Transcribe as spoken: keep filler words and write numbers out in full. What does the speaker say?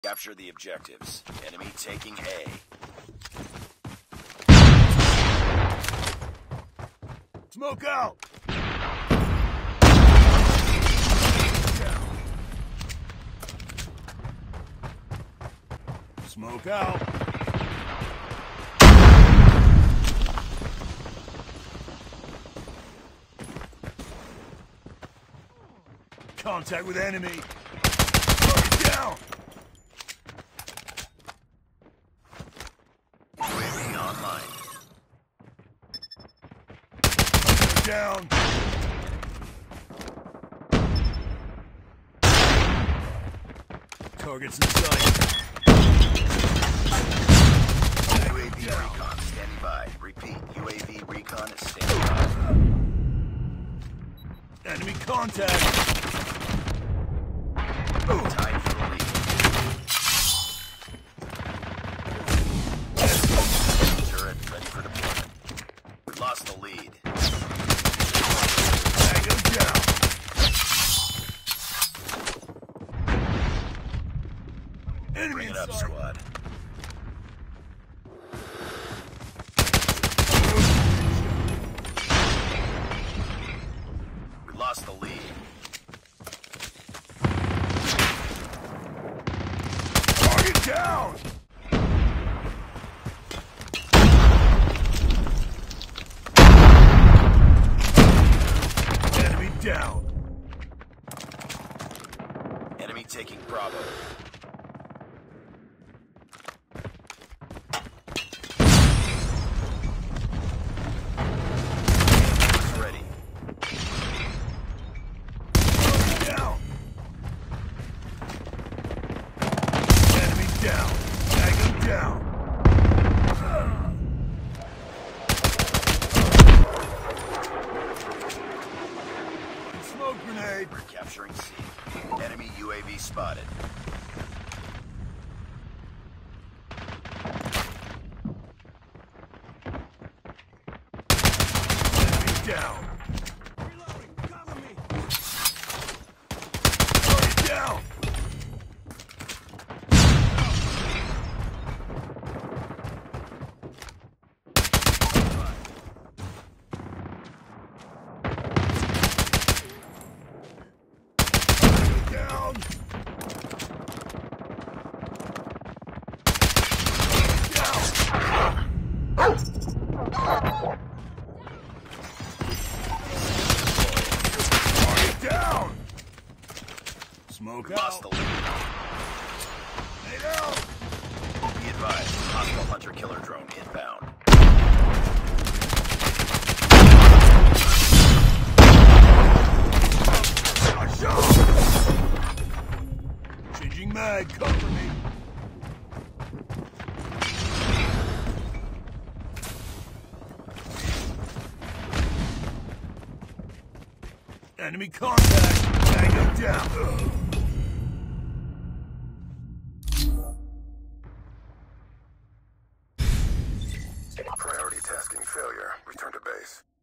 Capture the objectives. Enemy taking A. Smoke out! Smoke out! Contact with enemy! Target down! U A V online. Down! Targets in sight. U A V recon standing by. Repeat, U A V recon is standing by. Enemy contact! Tied for the lead. Turret ready for deployment. We lost the lead. Tango down! Enemy Bring it up, inside. squad. We lost the lead. Target down! Enemy down! Enemy taking Bravo. Ready. Down! Enemy down! Tango down! Smoke grenade! We're capturing C. Enemy U A V spotted. Enemy down! Target down! Down! Target down! Smoke Lost out! the lead. Stay down! Be advised, hostile hunter-killer drone inbound. I shot! Changing mag, cover me! Enemy contact! Tango down! Priority tasking failure. Return to base.